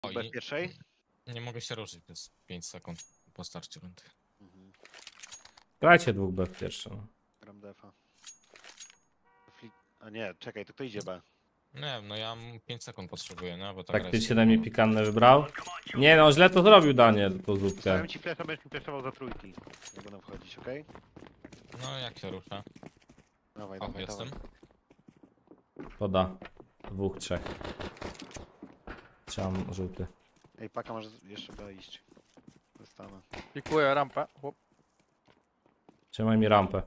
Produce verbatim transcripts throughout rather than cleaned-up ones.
O, Bez i pierwszej? nie mogę się ruszyć przez pięć sekund po starcie rundy. Mhm. Grajcie dwóch B w pierwsze. No. Gram defa. Fli... A nie, czekaj, to kto idzie B? Nie wiem, no ja pięć sekund potrzebuję, nie? Bo tak Taktycznie na mnie pikanne wybrał. Nie no, źle to zrobił Daniel, tą zupkę. Stawiam ci flesza, będziesz mi fleszował za trójki. Nie będą wchodzić, okej? No jak się rusza? Dawaj, O, dawaj, jestem. dawaj. Poda. Dwóch, trzech. Trzymam żółty. Ej, paka masz jeszcze B iść. Zostanę. Pikuję rampę. Chłop. Trzymaj mi rampę.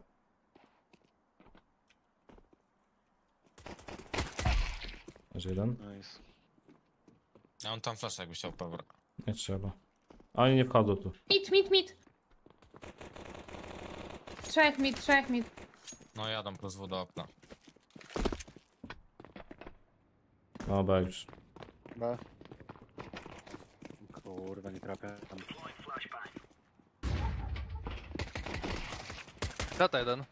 Masz jeden? Nice. Ja on tam flash jakby chciał power. Nie trzeba. Oni nie wchodzą tu. Mit, mit, mit. Trzech mit, trzech mit. No jadą plus W do okna. No B już. B. Kurwa, nie trafię tam. Zata jeden.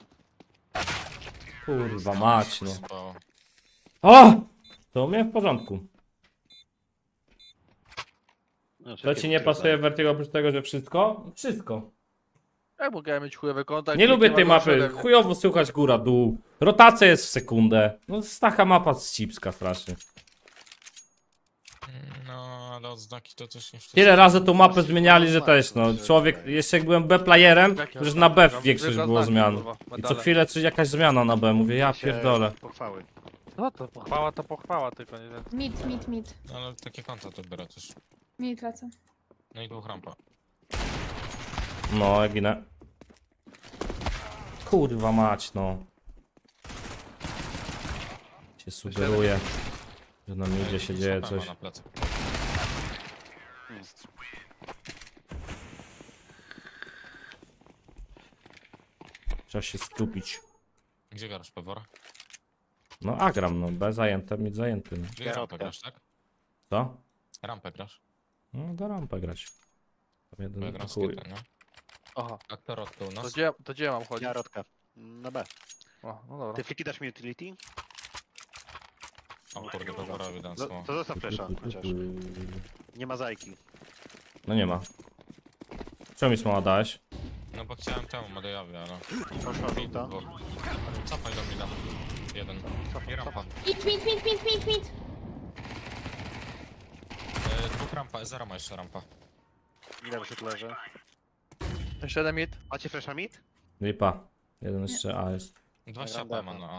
Kurwa mać no. Bo O! To u mnie w porządku. No, To ci nie pasuje Vertigo oprócz tego, że wszystko? Wszystko. Jak mogę mieć chujowy kontakt? Nie lubię ma tej gorszy mapy. ode mnie. Chujowo słychać góra, dół. Rotacja jest w sekundę. No jest taka mapa ccipska strasznie. no ale odznaki to też nie wszystko. Tyle razy tą mapę zmieniali, że też no. Człowiek, jeszcze jak byłem B-playerem, Jakie to już na B oznaki? większość Tylko było znaki, zmian. kurwa, I co medale. chwilę coś jakaś zmiana na B. Mówię, ja pierdolę. Pochwały. No to pochwała to pochwała, tylko nie wiem. Mit, mit, mit. No, ale takie konta to biorę też. Mit lecę. No i dwóch rampa. No, ja ginę. Kurwa mać, no. Się sugeruje, że na midzie się dzieje Słapem ma coś. na plecy. Trzeba się skupić. Gdzie grasz, Pewor? No a gram, no. B zajęte, mid zajęty. No. Gdzie Ja rampę robię. grasz, tak? Co? Rampę grasz? No do rampę grać. Tam Bo ja jeden gram z chuj. kitem, nie? Aha. A kto rotkę u To nas? gdzie, to gdzie mam chodzić? Ja rodka. Na B. O, no dobra. Ty fliki dasz mi utility? O kurde, Peworowi dam Zo- słowo. To zostaw flesza chociaż. Nie ma zajki. No nie ma. Czemu mi smoła dałeś? No bo chciałem temu Madejowi, ale... Poszła żółta. Bo... Cofaj do mida. Jeden. I rampa. Mit, mit, mit, mit, mit, mit. E, dwóch rampa, zero ma jeszcze rampa. Ile wyszedł leży? Jeszcze jeden mit. Macie flesza mid? Lipa. Jeden jeszcze A jest. dwadzieścia Gram P ma defa.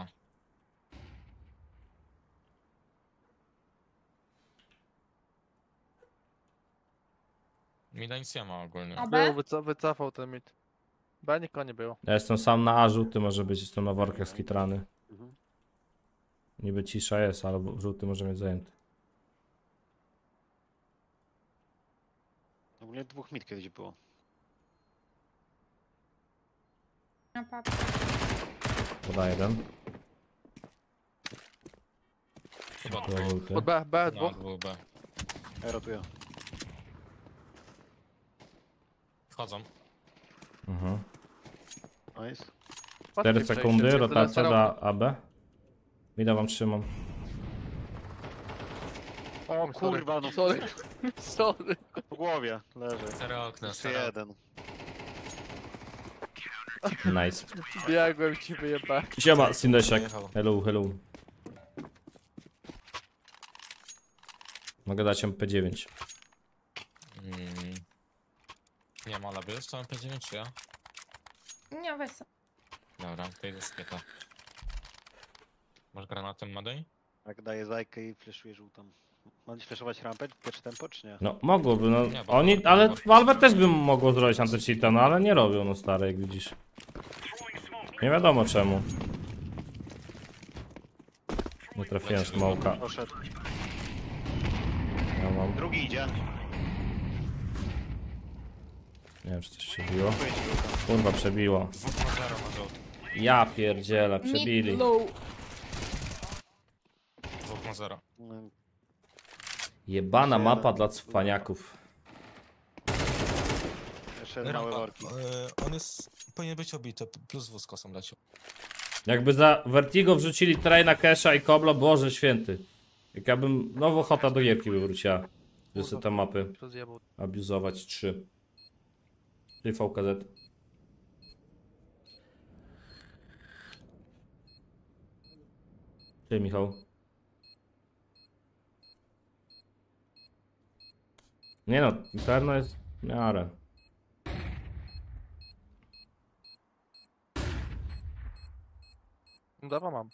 na A. Mida nic nie ma ogólnie. A Był, B? wyco wycofał ten mit. B nikogo nie było. Ja jestem sam na A, żółty może być, jestem na workach skitrany. Mhm. Niby cisza jest, ale żółty może mieć zajęty. Ogólnie dwóch mid kiedyś było. Na pap. Poda jeden. Chyba To dwóch. żółty. Pod B, B, No, dwóch. dwóch B. Ja rotuję. Wchodzą. Mhm. Nice. cztery Patrzcie, sekundy, przejście, rotacja tyle do A B. Mida wam trzymam. O Sorry. kurwa, no Sorry. Sorry. po głowie leży. Cztery okna, Jeszcze cztery. jeden. Nice. Biegłem ci wyjebałem. Siema, Sindesiak. Pojechał. Hello, hello. Mogę dać M P dziewięć. Mm. Nie ma laby, jest to M P dziewięć czy ja? Nie, weź sobie. Dobra, to idę z kieta. Masz granatem Madej? Jak daję zajkę i fleszuje żółtą. Mam fleszować rampę w pierwsze tempo, czy nie? No, mogłoby, no. Nie, bo- Oni, ale Valve też by mogło zrobić anti-cheata, no ale nie robią, no stary, jak widzisz. Nie wiadomo czemu. Nie trafiłem smoka. Poszedł. Ja mam. Drugi idzie. Nie wiem, czy coś przebiło. Dziękuję ci, żółta. Kurwa, przebiło. dwóch na zero ma żółty. Ja pierdzielę, Mit przebili. low. dwóch na zero. Mm, Jebana mapa dla cwaniaków. Jeszcze małe Rampa. worki. E, on jest... powinien być obity, plus wóz kosą leciał. Jakby za Vertigo wrzucili Traina, Kesha i Kobla, Boże święty. Jak ja bym nowo ochota do gierki by wróciła. Żeby sobie te mapy To zjebał. abuzować. trzy. Czyli V K Z. Czyli Michał. Nie no, Inferno jest w miarę. Dawa mam.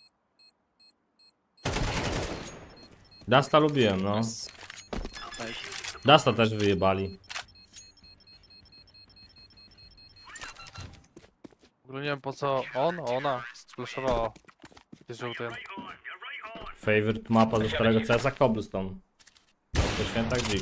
Dasta lubiłem, no. Nice. Dasta też wyjebali. W ogóle nie wiem po co on, ona splaszowała. Jest żółty. Favorite mapa ze starego C S a Cobblestone. To święta dzik.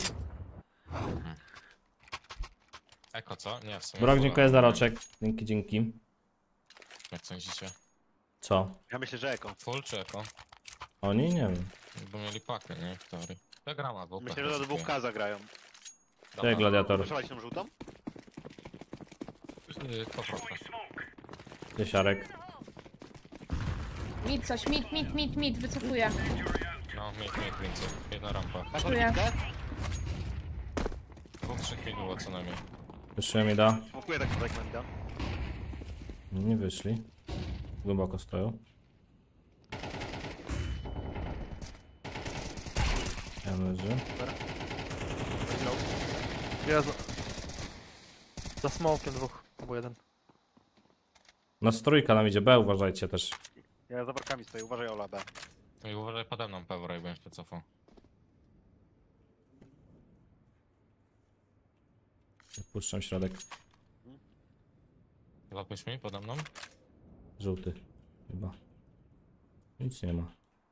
Eko, co? Nie, w sumie. Brok, fulla. dziękuję za roczek. Dzięki, dzięki. Jak sądzicie? Co? Ja myślę, że eko. Full czy eko? Oni? Nie wiem. Bo mieli pakę, nie? W teorii. To grama, bo Myślę, że do dwóch K zagrają. Cześć, gladiator. Proszę tą żółtą? To proszę. Dziesiarek. Mit coś, mit, mit, mit, mit, wycofuję. No, mieć, mieć więcej. Jedna rampa. Masz Czuję. odbitkę? Dwóch, trzech mi było co najmniej. Wyszły mi da. Smokuję tak tutaj Manida. Nie wyszli. Głęboko stoją. Ja leży. Jezu. Za smokiem dwóch, albo jeden. Na strójka nam idzie B, uważajcie też. Ja za barkami stoję, uważaj Ola B. I uważaj pode mną pewnie, jakbym się cofał. Puszczam środek. Łapiesz mi pode mną? Żółty. Chyba. Nic nie ma.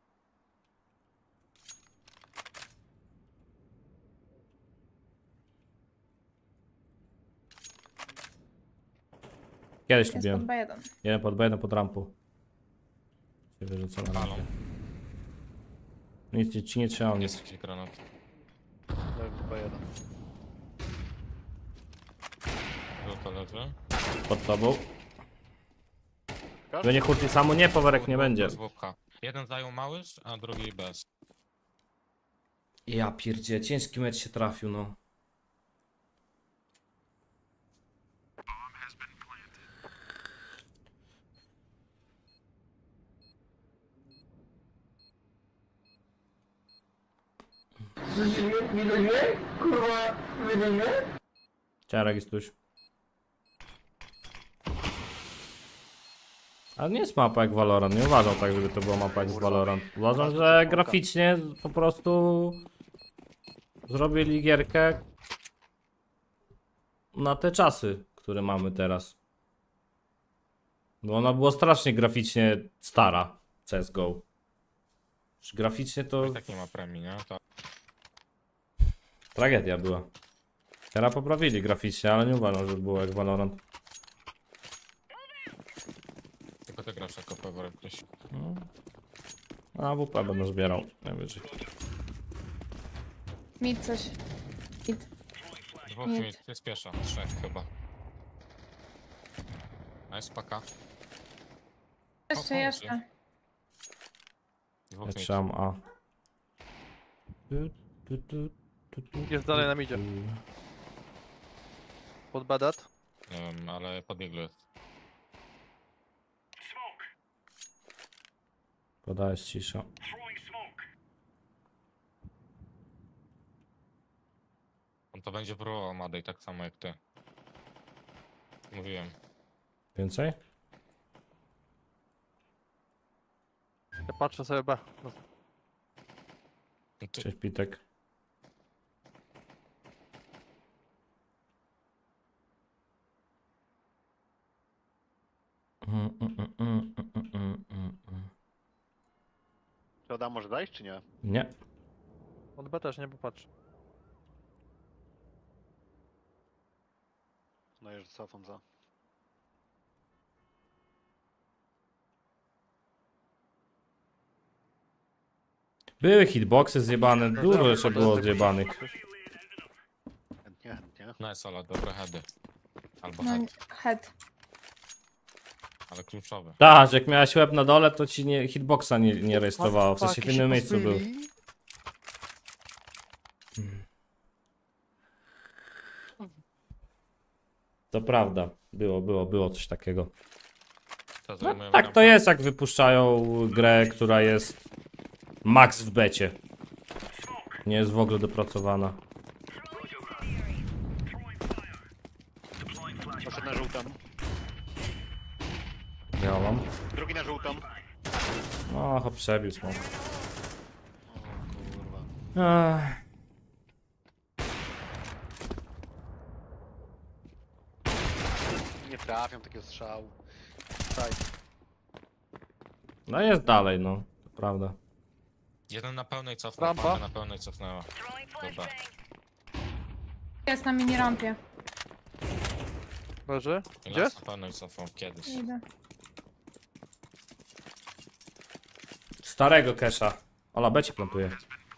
Kiedyś Jest lubiłem. pod B jeden. Jeden pod B, jeden pod rampą. Się wyrzucę na Palą. rampę. Nic ci, ci nie trzeba, nic. Jest jakiś granat. Dałem B jeden. Żółto leży. Pod tobą. Że nie hurti samo, nie, powerek nie będzie. Bez W P. Jeden zajął małyż, a drugi bez. Ja pierdzie, ciężki mecz się trafił, no. Ciarek jest tuś. Ale nie jest mapa jak Valorant, nie uważam tak, żeby to była mapa jak Valorant. Uważam, że graficznie po prostu zrobili gierkę na te czasy, które mamy teraz. Bo ona była strasznie graficznie stara, C S G O. Graficznie to I tak nie ma premii, nie? To tragedia była. Teraz poprawili graficznie, ale nie uważam, że było jak Valorant. tylko ty grasz jako pewnie ktoś. No. A W P będę zbierał najwyżej. Mit coś. Mit. Dwóch Nie. mi jest piesza, trzech chyba. Nice, paka. Jeszcze, pomocy. jeszcze. Dwóch Ja mi. trzymam A. Tu, tu, tu, tu, tu, Jest dalej na midzie. tu. Pod badat. Nie wiem, ale podbiegły jest. Podajesz cisza. On to będzie próbował Madej tak samo jak ty. Mówiłem. Więcej? Ja patrzę sobie B. I ty, Cześć Pitek. Mm, mm, mm, mm, mm, mm, mm, mm. Czy Oda może dajesz, czy nie? Nie. Od B też nie, bo patrz. No już cofam za. Były hitboxy zjebane, dużo jeszcze było zjebanych. Chętnie, chętnie. nice, ale dobre heady. Albo No, head, head. ale kluczowy. Tak, że jak miałeś łeb na dole, to ci nie, hitboxa nie, nie rejestrowało, w sensie w innym miejscu był. To prawda. Było, było, było coś takiego. To No zajmujemy tak to rampę. jest, jak wypuszczają grę, która jest max w becie. Nie jest w ogóle dopracowana. Poszedł na żółtą. Ja mam. Drugi na żółtą. No, hop, przebił smok. O kurwa. Ech. Nie trafiam takiego strzału. Side. No jest dalej, no. To prawda. Jeden na pełnej cofnął, Rampa. paka na pełnej cofnęła. Dobra. Jest na mini rampie. Leży? I Gdzie? las na pełnej cofnął kiedyś. Idę. Starego kesza. Ola, becie plantuje.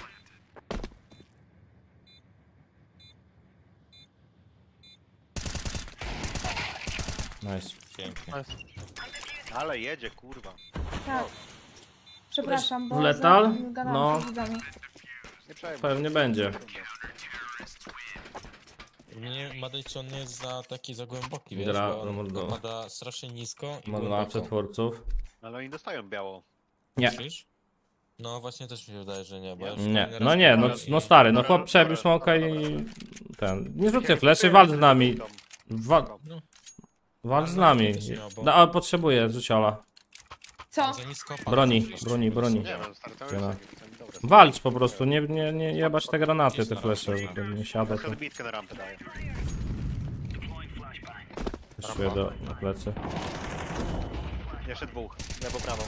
Nice. Pięknie. Nice. Ale jedzie, kurwa. Tak. Przepraszam, bo W letal? za- gadałam No. z widzami. Nie przejmuj. Pewnie będzie. Nie, Madejczy on nie jest za taki za głęboki, wiesz, Dra- bo on no, no. pada strasznie nisko i Ma dwa głęboko. przetwórców. Ale oni dostają biało. Nie. Myślisz? No właśnie też mi się wydaje, że nie, bo ja już Nie, kolejny no raz nie, no, grałem no i- stary, no Dobra, chłop przebił dobra, smoka dobra, i ten. Nie rzucę fleszy, walcz z nami. Wa walcz z nami. No, ale potrzebuję, rzuciola. Co? Za nisko pada Broni, flash. broni, broni. Nie wiem, stary, to Tyle. jest takie dobre. Walcz po prostu, nie, nie, nie jebać te granaty, te flesze, bo to nie siada, to Tylko bitkę na rampę daje. czuję do, na plecy. Jeszcze dwóch. Lewo, prawo.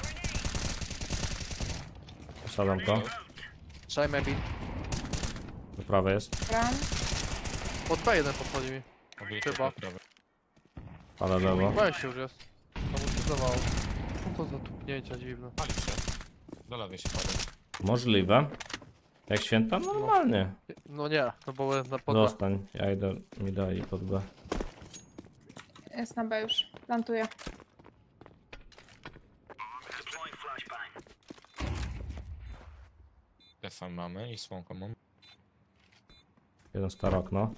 Sadam to. Try maybe. Do prawej jest. Bram. Pod B jeden podchodzi mi. Obity Chyba. prawy. Ale lewo. Weź się już jest. To mu się zdawało. Co to za tupnięcia dziwne. Pali się. Do lewej się pada. Możliwe. Jak święta? Normalnie. No nie, no bo na pod B. Zostań, ja idę mi daj pod B. Jest na B już. Plantuję. Defa mamy i smoka mam. Jeden stare okno.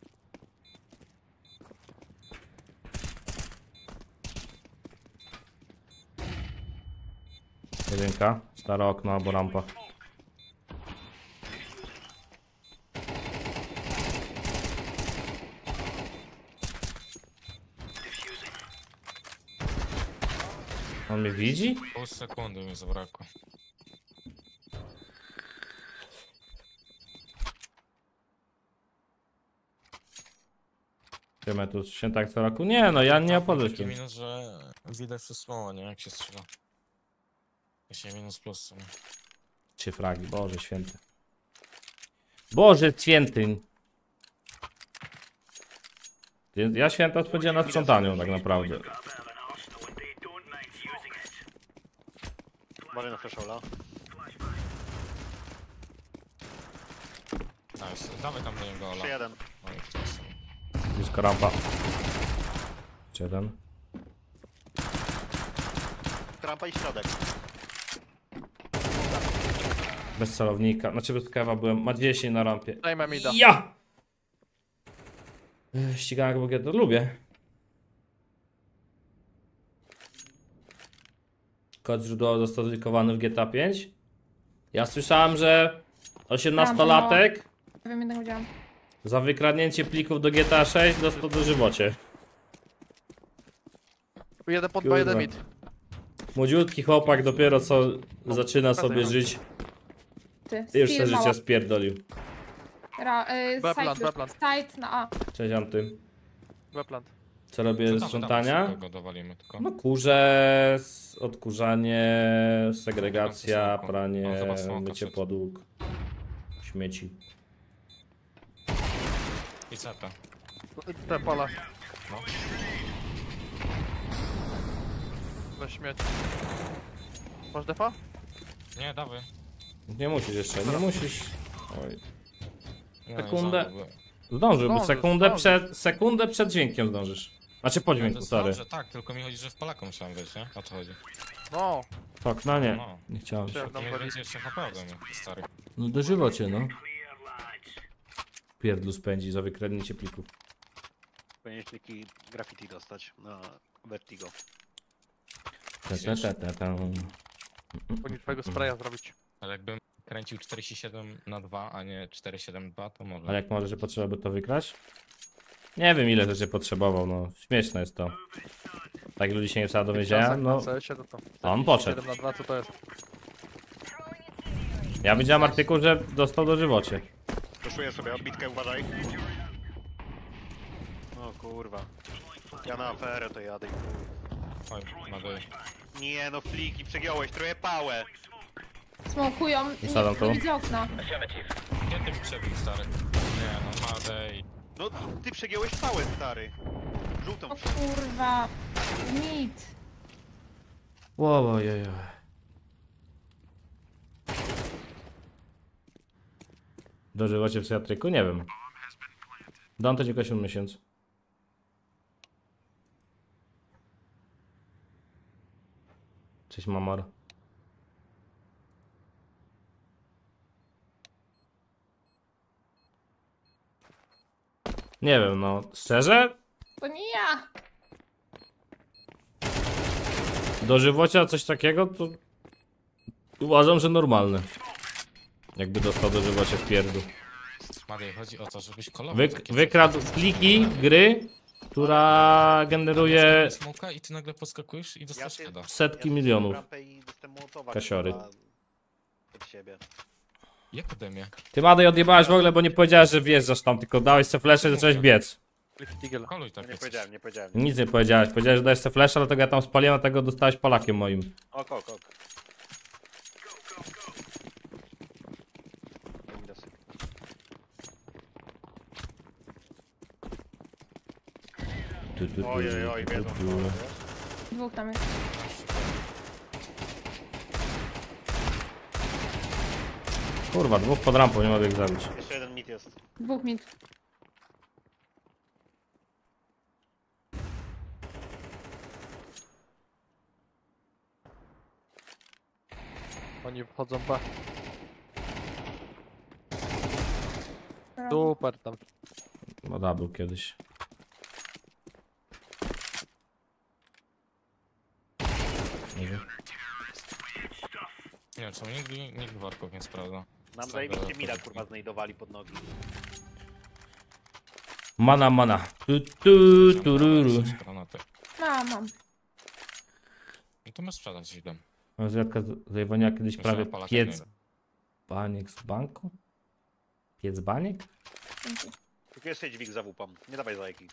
Jedynka, stare okno albo rampa. On mnie widzi? Pół sekundy mi zabrakło. Wiemy tu się tak co roku? Nie no, ja nie opowiem Taki się. minus, że widać wszystko, nie? Jak się strzela. Właśnie minus plus w sumie. Trzy fragi, Boże święty. Boże święty. Ja święta odpowiedziałem na sprzątaniu tak naprawdę. Uważaj na flashola. Nice. Dawaj tam do niego, Ola. Jeszcze jeden. No i w są. Blisko rampa. Jeszcze jeden. Rampa i środek. Bez celownika. Znaczy bez kawa byłem. Ma dziesięć na rampie. Dajmy mi da. Ja! Ech, Ścigałem bo ja to lubię. Kod źródłowy został dedykowany w G T A pięć. Ja słyszałem, że osiemnastolatek Nie wiem, jednego widziałam. za wykradnięcie plików do G T A sześć dostał dożywocie. Jeden pod Kurwa. B, jeden mid. Młodziutki chłopak dopiero co zaczyna sobie żyć. Ty. I już Steel sobie mała. życia spierdolił. Ra, y, B side plant, już. B plant. Side na A. Cześć Anty. B plant. Co robię To z dawaj, sprzątania? dawaj, szybko go dowalimy tylko. No kurze, s- odkurzanie, segregacja, Smoka. pranie, O, zobacz, smoka mycie wszedł. podłóg, śmieci. I zeta. Te pala. No. Bez śmieci. Masz defa? Nie, dawaj. Nie musisz jeszcze, nie musisz. Oj. Nie, Sekundę. nie zdążył. Zdążył, bo Zdążysz, sekundę zdążysz. przed, sekundę przed dźwiękiem zdążysz. Znaczy po Nie, to dźwięku, jest sorry. dobrze, tak, tylko mi chodzi, że w Polaku musiałem wejść, nie? O to chodzi. No. Tak, no nie, No. nie chciałem. Chciałem. To mniej więcej jeszcze naprawdę, nie? Stary. No dożywo cię, no. Pierdlu spędzi za wykradnięcie plików. Powinieneś taki graffiti dostać na Vertigo. Te, te, te, te, te. Powinien twojego spraya zrobić. Ale jakbym kręcił czterdzieści siedem na dwa, a nie cztery siedem dwa, to może. A jak może, że potrzeba by to wygrać? Nie wiem ile rzeczy potrzebował, no śmieszne jest to. Tak ludzi się nie wsadza do więzienia, no C S-ie, no to a on poszedł. siedem na dwa, co to jest? Ja widziałem artykuł, że dostał dożywocie. Puszuję sobie odbitkę, uważaj. O kurwa. Ja na aferę to jadę. Oj, Madej. Nie no, fliki, przegiąłeś, trochę pałę. Smokują. Wsadzam Nie, tu. nie widzę okna. Gdzie ty mi przebił, stary? Nie no, Madej. No, ty przegiąłeś pałę, stary. Żółtą O prze... kurwa. Mit. Ojej. Dożywocie w psychiatryku? Nie wiem. Dam to tylko siedem miesięcy. Cześć mamar. Nie wiem, no szczerze? To nie ja. Dożywocia coś takiego to uważam, że normalne. Jakby dostał dożywocie w pierdół. Madej, chodzi o to, żebyś kolował Wy, takie wykradł pliki gry, która generuje smoka i ty nagle poskakujesz i dostajesz Ja się- heada. setki Ja milionów. rampę i dostałem mołotowa, Kasiory. kurwa, Pod siebie. Jak ode mnie? Ty Madej odjebałeś w ogóle, bo nie powiedziałeś, że wjeżdżasz tam, tylko dałeś se flesze i zacząłeś biec. Eagle. Koluj No tak nie jest. powiedziałem, nie powiedziałem. Nic nie powiedziałeś, powiedziałeś, że dałeś se flesze, dlatego ja tam spaliłem, dlatego dostałeś Polakiem moim. Ok, ok, ok. Tu, tu, tu, Ojej, oj, tu, wiedzą. tu. co, wiesz? Dwóch tam jest. Kurwa, dwóch pod rampą, nie mogę ich zabić. Jeszcze jeden mit jest. Dwóch mit. Oni wchodzą B. Super tam. No był kiedyś. Nie wiem. Nie wiem, czemu nigdy, nigdy warków nie sprawdza. Nam Stary, zajebiście to- mida, kurwa, znajdowali pod nogi. Mana, mana. Tu, tu, tururu. Granaty. Mam, mam. No to masz sprzedać źle. Zjadka zajebania kiedyś Myślałem, prawie Polak piec nie baniek z banku? Piec baniek? Dzięki. Tylko jest dźwig za wupą, nie dawaj zajeki.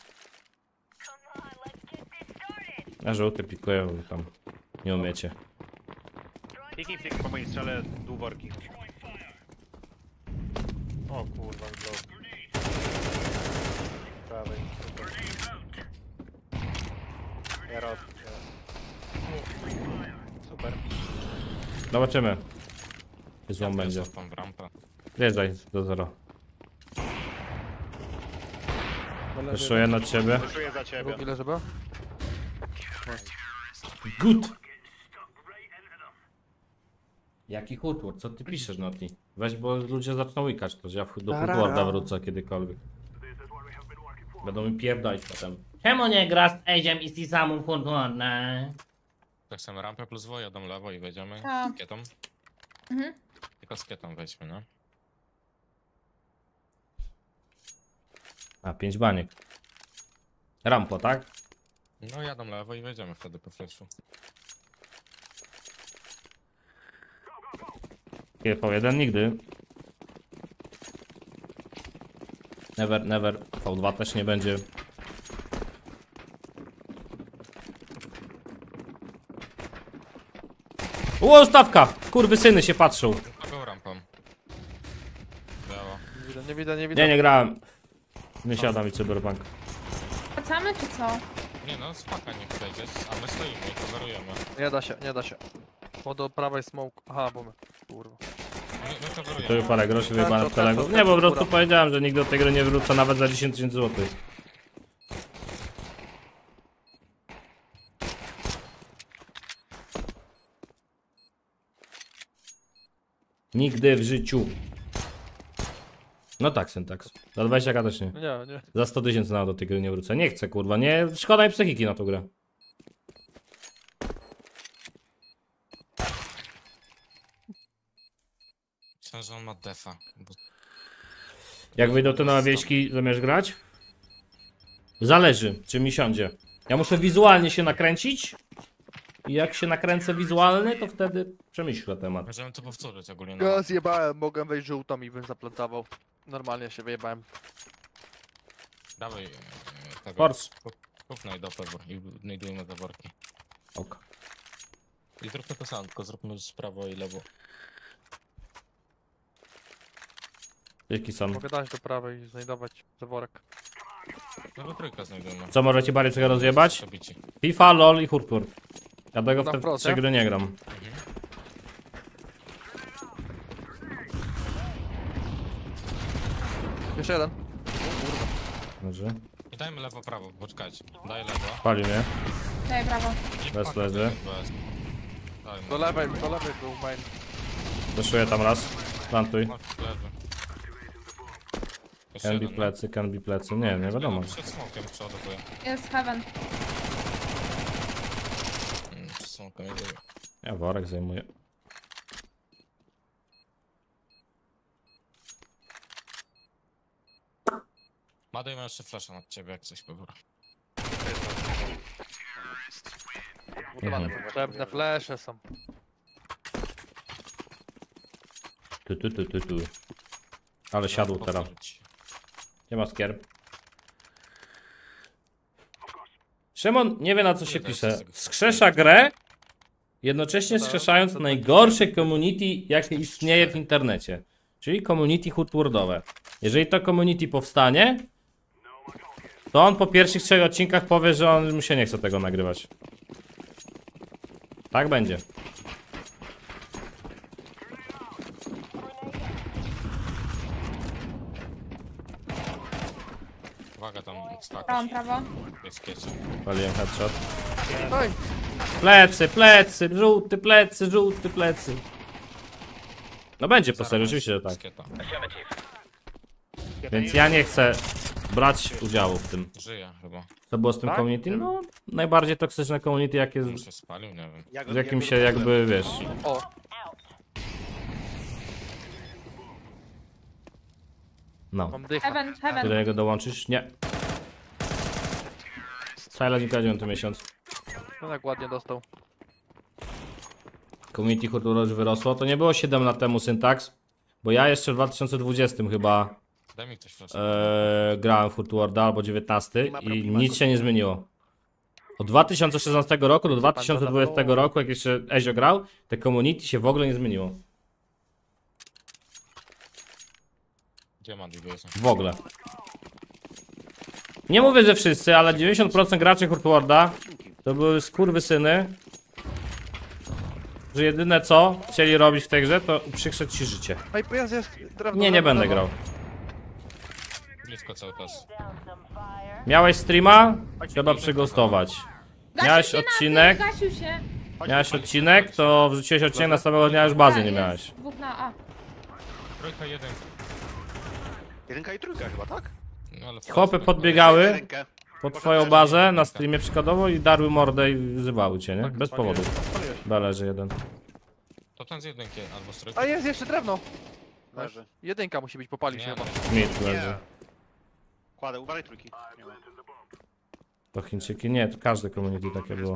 A żółty pikują, wy tam nie umiecie. Kliknij flik po moim strzale, dół worki. O kurwa, blok. Prawej. Jarod. Super. Zobaczymy. Złom Ja będzie. wjeżdżam tam w rampę. Wjeżdżaj do zero. Wyszuję na ciebie. Wyszuję za ciebie. Drugi leży B? Good! Jaki Hoodward? Co ty piszesz, Noti? Weź, bo ludzie zaczną łykać to, że ja w- do Hoodwarda wrócę kiedykolwiek. Będą mi pierdolić potem. Czemu nie grasz z Eziem i z samym Hoodwarda? Tak samo rampę plus dwoje, jadą lewo i wejdziemy. A. Z kietą. Mhm. Tylko z kietą wejdźmy, no. A, pięć baniek. Rampo, tak? No jadą lewo i wejdziemy wtedy po flashu. G V jeden nigdy. Never, never. V dwa też nie będzie. Ło, stawka! Kurwy syny się patrzą. Był rampą. Lewo. Nie widzę, nie widzę, nie widzę. Nie, nie grałem. Nie siadam i cyberbank. Wracamy czy co? Nie no, spaka niech wejdziesz, a my stoimy i coverujemy. Nie da się, nie da się. Bo do prawej smoke. Aha, bo my. Kurwa. My, my To coverujemy. już parę groszy wyjebane od Karto, kolegów. karto, Nie, po prostu karto. powiedziałem, że nigdy do tej gry nie wrócę nawet za dziesięć tysięcy złotych. Nigdy w życiu. No tak, syntaks. Za dwadzieścia ka też nie. Nie, nie. Za sto tysięcy nawet do tej gry nie wrócę. Nie chcę, kurwa, nie. Szkoda mi psychiki na tą grę. Myślałem, że on ma defa. Bo... Jak wyjdą te nowe wieśki, zamiast grać? Zależy, czy mi siądzie. Ja muszę wizualnie się nakręcić. I jak się nakręcę wizualnie, to wtedy przemyślę temat. Możemy to powtórzyć ogólnie na Ja zjebałem, mogłem wejść żółtą i bym zaplantował. Normalnie się wyjebałem. Dawaj e, tego. Force. Kup, kup najdopę i znajdujemy te worki. Ok. I zróbmy to samo, tylko zróbmy z prawo i lewo. Jaki są? Mogę dać do prawej i znajdować zaworek. Lewo trójkę znajdujemy. Co możecie bardziej czego rozjebać? Zabici. FIFA, LOL i Hurtur. Ja tego w Na te wprost, trzy nie? gry nie gram. Jeszcze jeden. Dobrze. I dajmy lewo, prawo, poczekajcie. Daj lewo. Pali mnie. Daj brawo. I Bez paka leży. bez. Daj, Do lewej, do lewej był main. Zeszuję tam raz. Plantuj. Lewy. Jeszcze Can be jeden, plecy, can be plecy. Nie, nie wiadomo. no. Przed smokiem przeładowuję. Jest heaven. Mm, Przed smokiem, nie wiem. Ja worek zajmuję. Madej ma jeszcze flasha nad ciebie, jak coś powrót. Mhm. Potrzebne flesze są. Tu, tu, tu, tu, tu. Ale siadł teraz. Nie ma skier. Szymon nie wie na co się pisze. Wskrzesza grę, jednocześnie wskrzeszając najgorsze community, jakie istnieje w internecie. Czyli community hurtwordowe. Jeżeli to community powstanie, to on po pierwszych trzech odcinkach powie, że on mu się nie chce tego nagrywać. Tak będzie. Uwaga tam, Prawą, skakasz. prawo. Jest kiecie. Waliłem headshot. Oj! Plecy, plecy, żółty plecy, żółty plecy. No będzie po serii, oczywiście, że tak. Skieta. Więc ja nie chcę brać udziału w tym. Żyje chyba. Co było z tym Tak? community? No, najbardziej toksyczne community, jakie On z, się spalił, nie wiem. Ja go- z ja jakim go się rozumiem. jakby, wiesz... O! No. Mam dycha. Heaven, Ty heaven. do niego dołączysz? Nie. Silent dziękuję, dziewiąty miesiąc. No tak ładnie dostał. Community hurturo już wyrosło. To nie było siedem lat temu Syntax, bo ja jeszcze w dwa tysiące dwudziestym chyba Daj mi ktoś flasha. e, grałem w Hurtworda albo dziewiętnasty i nic się nie zmieniło. Od dwa tysiące szesnastego roku do dwa tysiące dwudziestego roku, jak jeszcze Ezio grał, te community się w ogóle nie zmieniło. Gdzie Madi jest? W ogóle. Nie mówię, że wszyscy, ale dziewięćdziesiąt procent graczy Hurtworda to były skurwysyny, że jedyne co chcieli robić w tej grze, to uprzykrzeć ci życie. Ej, pojazd jest drewno. Nie, nie drewno, będę drewno. grał. Blisko cały czas. Miałeś streama? Trzeba przygostować. Miałeś Gasił się na odcinek? tym, Gasił się. Miałeś odcinek, to wrzuciłeś odcinek, następnego dnia już bazy nie Jest miałeś. Dwóch na A. Trójka, jeden. Jedynka i trójka chyba, tak? No, ale Chłopy flash, podbiegały Jedynkę. pod twoją bazę na streamie przykładowo i darły mordę i wyzywały cię, nie? Tak, Bez spaliłeś, powodu. spaliłeś. B leży jeden. To ten z jedynki albo z trójki. A jest jeszcze drewno. Leży. Jedynka musi być, popalił się Nie, chyba. Mid leży. Kładę, uważaj trójki. Nie ma. To Chińczyki? Nie, to każde community takie było.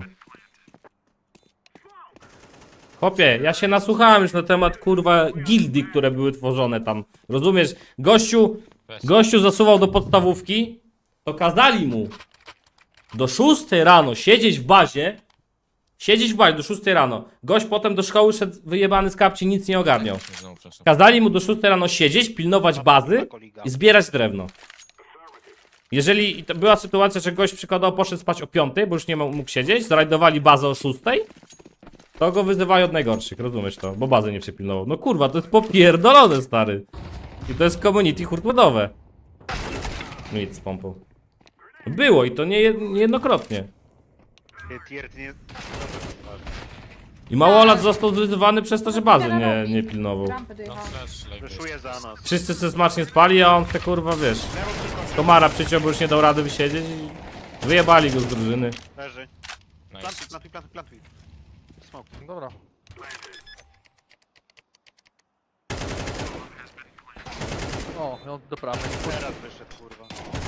Chłopie, ja się nasłuchałem już na temat kurwa gildii, które były tworzone tam. Rozumiesz? Gościu, Weź. gościu zasuwał do podstawówki, to kazali mu do szóstej rano siedzieć w bazie. Siedzieć w bazie do szóstej rano. Gość potem do szkoły szedł wyjebany z kapci, nic nie ogarniał. Znowu flasha. Kazali mu do szóstej rano siedzieć, pilnować bazy i zbierać drewno. Jeżeli i to była sytuacja, że gość przykładowo poszedł spać o piątej, bo już nie mógł siedzieć, zrajdowali bazę o szóstej, to go wyzywali od najgorszych, rozumiesz to, bo bazy nie przypilnował. No kurwa, to jest popierdolone, stary. I to jest community hurtwodowe. Nic z pompą. Było i to nie jed- niejednokrotnie. Ty, Tier, ty nie... I Małolat został zwyzywany przez to, że bazy nie, nie pilnował. Rampę No dojechała. flash, like Fleszuje za nas. Wszyscy se smacznie spali, a on te kurwa wiesz. Komara przyciął, bo już nie dał rady wysiedzieć i wyjebali go z drużyny. Leży. Nice. Plantuj, plantuj, plantuj, plantuj. Smoke. Dobra. O, no do prawej. Teraz wyszedł, kurwa.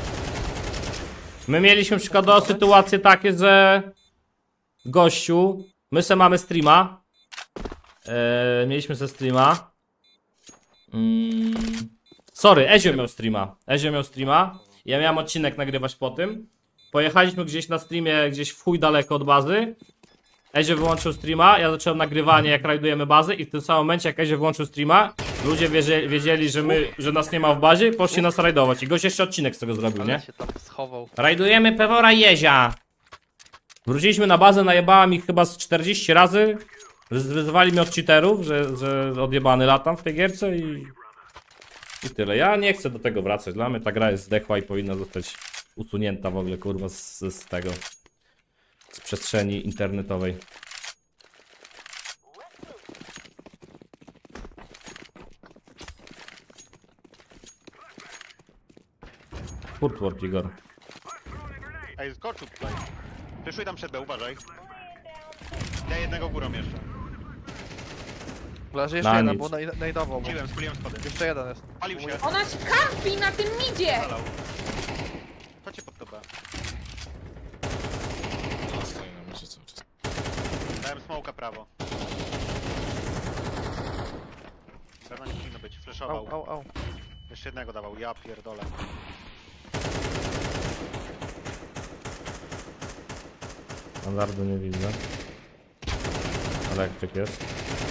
My mieliśmy przykładowo sytuacje takie, że gościu, my se mamy streama, eee, mieliśmy se streama, mm, sorry, Ezio miał streama, Ezio miał streama, ja miałem odcinek nagrywać po tym, pojechaliśmy gdzieś na streamie, gdzieś w chuj daleko od bazy, Ezio wyłączył streama, ja zacząłem nagrywanie jak rajdujemy bazę i w tym samym momencie jak Ezio wyłączył streama, ludzie wiedzieli, wiedzieli że my, że nas nie ma w bazie, poszli nas rajdować i gość jeszcze odcinek z tego zrobił, nie? Ale się tam schował. Rajdujemy Pewora Jezia. Wróciliśmy na bazę, najebałem ich chyba z czterdzieści razy. Wyzwali mnie od cheaterów, że, że odjebany latam w tej gierce i... I tyle. Ja nie chcę do tego wracać. Dla mnie ta gra jest zdechła i powinna zostać usunięta w ogóle, kurwa, z, z tego... z przestrzeni internetowej. Kurtwort, Igor. Ej, skoczył tutaj. Fleszuj tam przed B, uważaj. Ja jednego górą jeszcze. Leży jeszcze Na jeden, nic. bo naj- najdował mu. Spiłem, spiłem schody. Jeszcze jeden jest. Palił się. Ona ci kampi na tym midzie! Zalał. Chodźcie pod to B. No, stoi na midzie cały czas. Dałem smoka prawo. Pewno nie powinno być. Fleszował. Au, au, au. Jeszcze jednego dawał. Ja pierdolę. Standardu nie widzę. Elektryk jest.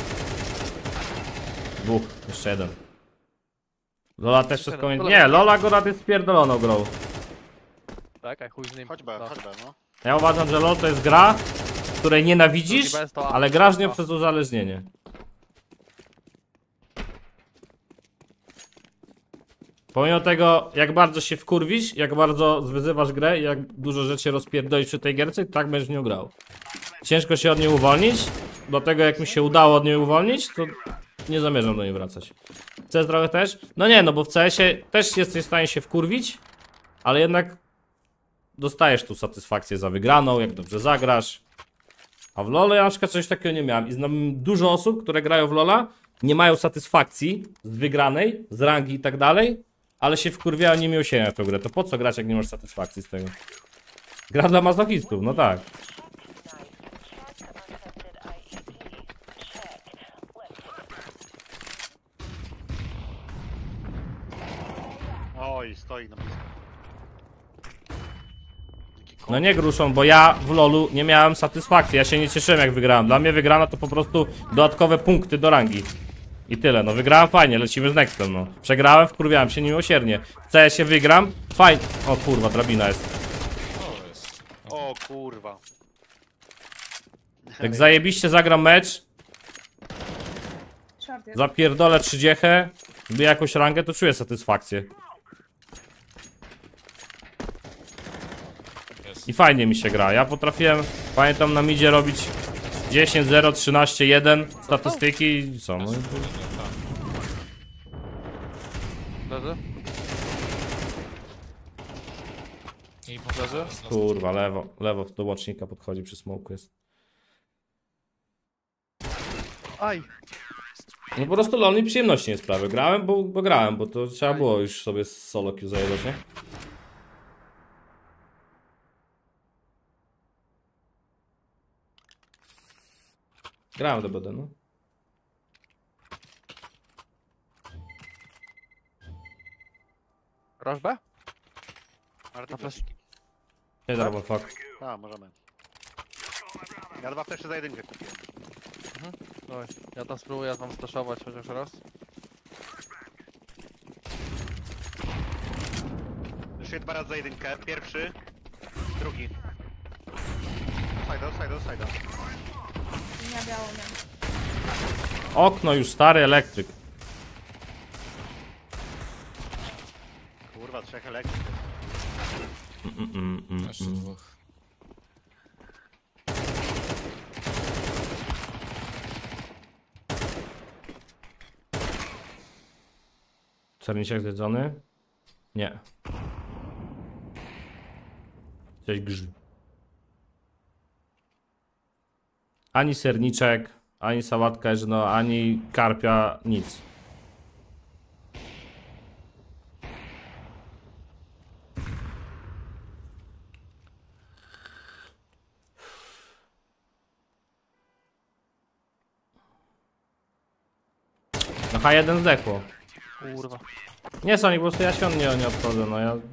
Dwóch, jeszcze jeden. Lola też wszystko... jeden. Nie, Lola go jest spierdoloną grą. Czekaj, chuj z nim. Chodź B, No. chodź B, no. Ja uważam, że LoL to jest gra, której nienawidzisz, Drugi bez to A. ale grasz w nią A. przez uzależnienie. Pomimo tego, jak bardzo się wkurwisz, jak bardzo wyzywasz grę i jak dużo rzeczy rozpierdolisz przy tej gierce, tak będziesz w nią grał. Ciężko się od niej uwolnić, dlatego jak mi się udało od niej uwolnić, to nie zamierzam do niej wracać. C S trochę też? No nie, no bo w C S-ie też jesteś w stanie się wkurwić, ale jednak dostajesz tu satysfakcję za wygraną, jak dobrze zagrasz. A w LoL ja na przykład coś takiego nie miałem i znam dużo osób, które grają w LoLa, nie mają satysfakcji z wygranej, z rangi i tak dalej, ale się wkurwiają niemiłosiernie w tę grę. To po co grać, jak nie masz satysfakcji z tego? Gra dla masochistów, no tak. Oj, stoi na blisko. No nie gruszą, bo ja w LoLu nie miałem satysfakcji, ja się nie cieszyłem jak wygrałem. Dla mnie wygrana to po prostu dodatkowe punkty do rangi. I tyle, no wygrałem fajnie, lecimy z nextem, no. Przegrałem, wkurwiałem się niemiłosiernie. W C S-ie wygram, fajnie. O kurwa, drabina jest. O, jest. O kurwa. Jak zajebiście zagram mecz, Short jest. zapierdolę trzydzieści, by jakąś rangę, to czuję satysfakcję. Jest. I fajnie mi się gra. Ja potrafiłem, pamiętam na midzie robić dziesięć zero, trzynaście jeden statystyki i co? No, i to... Leży? I po Leży? Kurwa, lewo, lewo do łącznika podchodzi przy smoku jest. Aj! No po prostu LoL mi przyjemności nie sprawił. Grałem, bo, bo grałem, bo to trzeba było już sobie z solo queue zajebać, nie? Grałem do B D, no. Rush B? Ale Na ty flash. fleszki. Nie dobra, fuck. A, możemy. Ja dwa flesze za jedynkę kupiłem. Oj, ja tam spróbuję tam staszować chociaż raz. Fleszuję dwa razy za jedynkę. Pierwszy. Drugi. Sajdo, sajdo, sajdo. Nie biało miałem. Okno już stary elektryk. Kurwa, trzech elektryk. Mm, mm, mm, Jeszcze mm. dwóch. Serniczek zjedzony? Nie. Coś grzyb. Ani serniczek, ani sałatka jeżno, ani karpia, nic. No H jeden zdechło. Kurwa. Nie Sonic, po prostu ja świąt nie, nie obchodzę, no ja...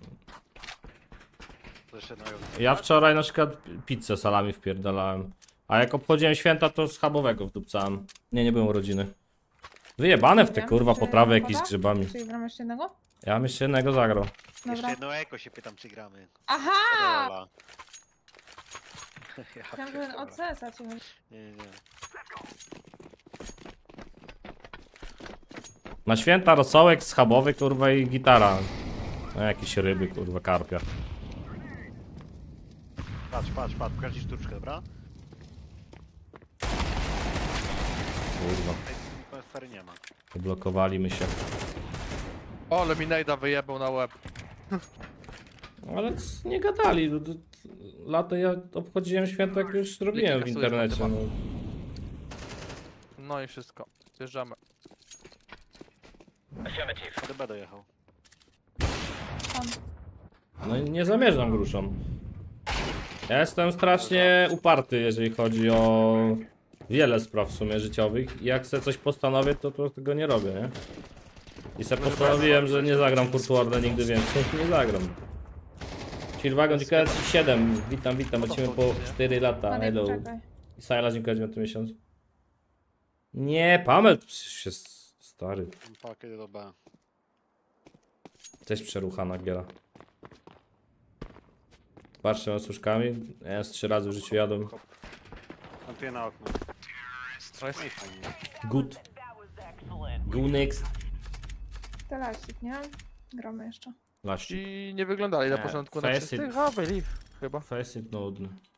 To jeszcze jednego. Ja wczoraj na przykład pizzę salami wpierdalałem. A jak obchodziłem święta, to schabowego wdupcałem. Nie, nie byłem urodziny. Wyjebane w te Wiem, kurwa czy potrawy jakieś woda? z grzybami. Czyli gramy jeszcze jednego? Ja bym jeszcze jednego zagrał. Jeszcze Dobra. jedno eko się pytam, czy gramy. Aha! Ola. Ja Chciałam, że pierdolę. o C S a ci chodzi. Nie, nie, nie. Na święta rosołek, schabowy kurwa i gitara. No jakieś ryby kurwa, karpia. Patrz, patrz, patrz, pokaż ci sztuczkę, dobra? Kurwa, Tej stary nie ma. blokowali się. O, ale mi najda wyjebał na łeb. Ale c- nie gadali. no to- Lato ja obchodziłem święta, jak już robiłem w kasujesz internecie. na No. No i wszystko. Zjeżdżamy. D B dojechał. On. No i nie zamierzam gruszą. Ja jestem strasznie uparty, jeżeli chodzi o wiele spraw w sumie życiowych. I jak chcę coś postanowię, to, to tego nie robię, nie? I sobie postanowiłem, że nie zagram Kurt Warda nigdy więcej. Nie zagram. Chillwagon, dziękuję ci siedem. Witam, witam. Lecimy po cztery lata. Ładnie, Hello. poczekaj. I Syla, dziękuję dziewiąty miesiąc. Nie, Pamel, przecież jest stary. Pakiet do B. Też przeruchana giera. Patrzę z suszkami. Ja z trzy razy w życiu jadłem. Plantuję na okno. To jest... No i fajnie. Good. Go next. Telasik, nie? Gramy jeszcze. Laści. I nie wyglądali na Nie, początku na Faceit. czystych. A, byli chyba. Faceit nudny.